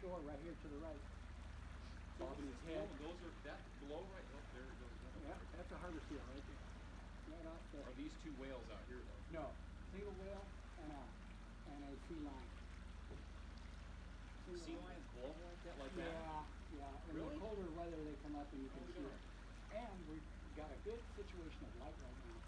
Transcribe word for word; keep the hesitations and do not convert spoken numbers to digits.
shore right here to the right. Bobbing his Oh, head. those are that below right. Oh, there, there, Yeah, that's a harbor seal right there. Right off the. Are these two whales out here though? No, single whale and a and a sea lion. Sea lions global like that, like that? Yeah, yeah. In Really? the colder weather, they come up and you can Oh, see sure. it. And we've got a good situation of light right now.